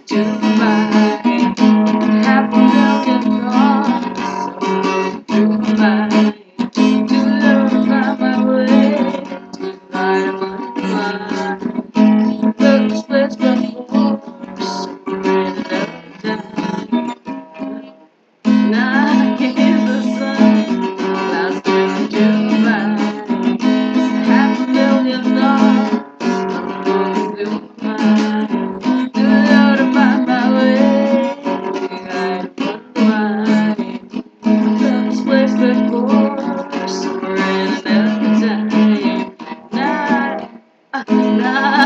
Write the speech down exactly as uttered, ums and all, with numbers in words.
to my half a million thoughts through my to learn about my way to light my mind. Looks with the force and time. Now I can hear the sun clouds turn to my half a million thoughts going through my to learn about my way. I wonder why looks with the force and time. Now, now